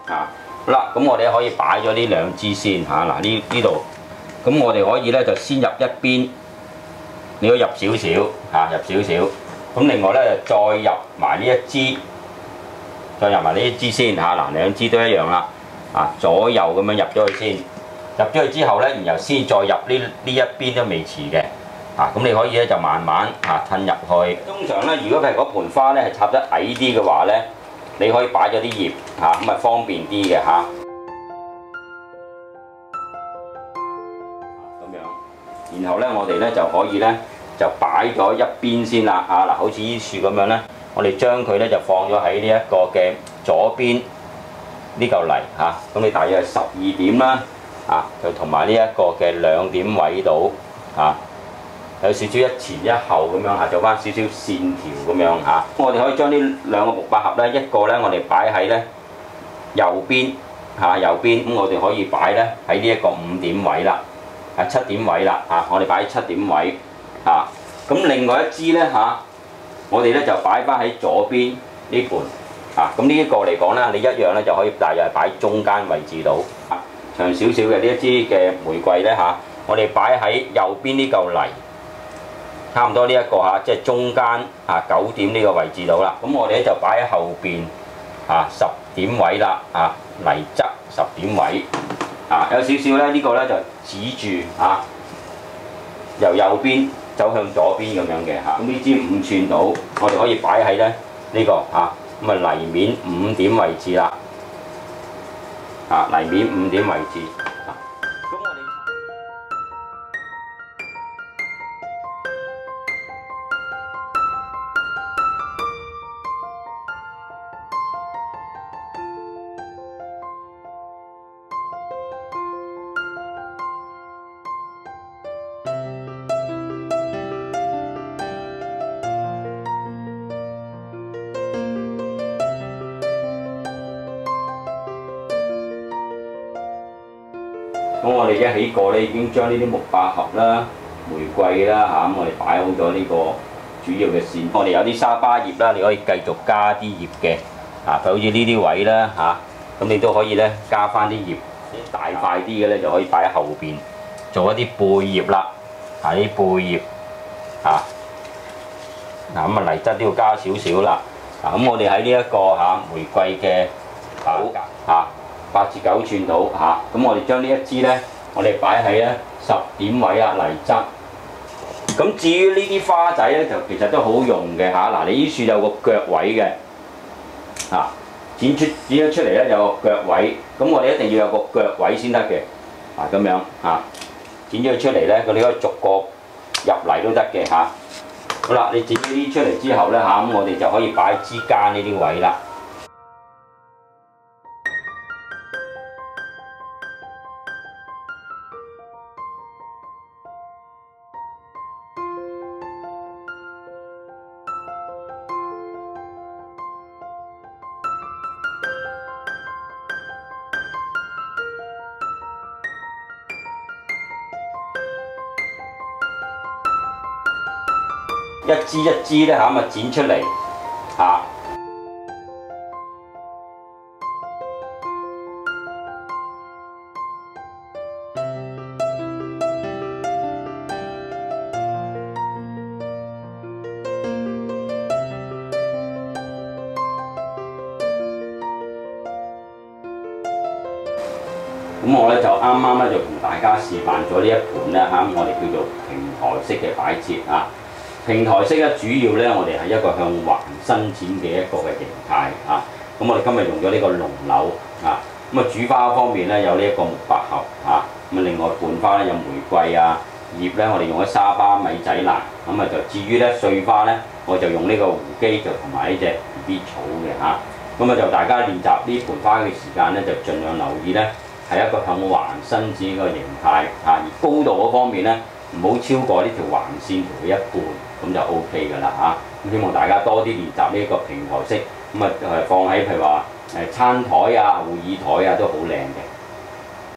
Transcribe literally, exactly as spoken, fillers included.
啊。好啦，咁我哋可以擺咗呢兩支先嚇。嗱呢呢度，咁我哋可以咧就先入一邊，你可以入少少嚇，入少少。咁另外咧就再入埋呢一支，再入埋呢一支先嚇。嗱兩支都一樣啦。啊，左右咁樣入咗去先，入咗去之後咧，然後先再入呢呢一邊都未遲嘅。啊，咁你可以咧就慢慢啊褪入去。通常咧，如果譬如嗰盆花咧係插得矮啲嘅話咧，你可以擺咗啲葉嚇，咁啊方便啲嘅嚇。咁樣，然後咧我哋咧就可以咧就擺咗一邊先啦。啊嗱，好似呢樹咁樣咧，我哋將佢咧就放咗喺呢一個嘅左邊呢嚿泥嚇。咁你大約係十二點啦，啊就同埋呢一個嘅兩點位度嚇。有少少一前一後咁樣嚇，做翻少少線條咁樣嚇。我哋可以將呢兩個木百合咧，一個咧我哋擺喺咧右邊嚇，右邊咁我哋可以擺咧喺呢一個五點位啦，係七點位啦嚇。我哋擺喺七點位嚇。咁另外一支咧嚇，我哋咧就擺翻喺左邊呢盤嚇。咁呢一個嚟講咧，你一樣咧就可以大約係擺中間位置度嚇。長少少嘅呢一支嘅玫瑰咧嚇，我哋擺喺右邊呢嚿泥。差唔多呢、這、一個嚇，即係中間啊九點呢個位置到啦。咁我哋咧就擺喺後邊啊十點位啦，啊泥側十點位啊，有少少咧呢個咧就指住啊由右邊走向左邊咁樣嘅嚇。咁呢支五寸到，我哋可以擺喺咧呢個啊咁啊泥面五點位置啦，啊泥面五點位置。咁我哋一起過咧，已經將呢啲木百合啦、玫瑰啦嚇，咁我哋擺好咗呢個主要嘅線。我哋有啲沙巴葉啦，你可以繼續加啲葉嘅，啊，譬如好似呢啲位啦嚇，咁你都可以咧加翻啲葉，啲大塊啲嘅咧就可以擺喺後邊，做一啲背葉啦，啊啲背葉啊，嗱咁啊泥質都要加少少啦。嗱咁我哋喺呢一個嚇玫瑰嘅口嚇。八至九寸到嚇，咁我哋將呢一支咧，我哋擺喺咧十點位啊泥側。咁至於呢啲花仔咧，就其實都好用嘅嚇。嗱，你呢樹有個腳位嘅嚇，剪出剪咗出嚟咧有個腳位，咁我哋一定要有個腳位先得嘅。啊咁樣嚇，剪咗佢出嚟咧，佢哋可以逐個入嚟都得嘅嚇。好啦，你剪咗啲出嚟之後咧嚇，咁我哋就可以擺支間呢啲位啦。一支一支咧嚇，咁啊剪出嚟嚇。咁我咧就啱啱咧就同大家示範咗呢一盤咧嚇，我哋叫做平台式嘅擺設嚇。平台式咧，主要咧，我哋係一個向橫伸展嘅一個嘅形態啊。咁我哋今日用咗呢個龍柳啊。咁啊，主花方面咧有呢一個木百合啊。咁啊，另外伴花咧有玫瑰啊，葉咧我哋用咗沙巴米仔蘭。咁啊，就至於咧碎花咧，我就用呢個胡姬就同埋呢隻 B B 草嘅嚇。咁啊，就大家練習呢盆花嘅時間咧，就盡量留意咧係一個向橫伸展嘅形態啊。而高度嗰方面咧，唔好超過呢條橫線圖嘅一半。咁就 O K 㗎啦嚇，咁希望大家多啲練習呢個平台式，咁啊誒放喺譬如話誒餐台啊、會議台啊都好靚嘅。